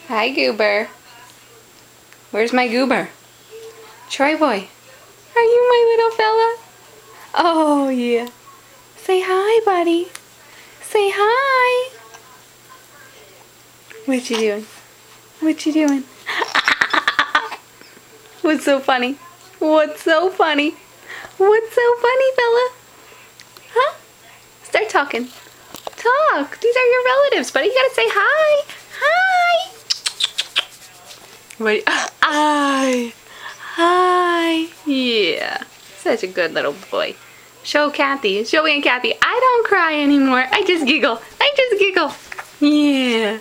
Hi, Goober. Where's my Goober? Troy boy. Are you my little fella? Oh, yeah. Say hi, buddy. Say hi. What you doing? What you doing? What's so funny? What's so funny? What's so funny, fella? Huh? Start talking. Talk. These are your relatives, buddy. You gotta say hi. Hi. Wait. Hi. Hi. Yeah. Such a good little boy. Show Kathy. Show Aunt Kathy. I don't cry anymore. I just giggle. I just giggle. Yeah.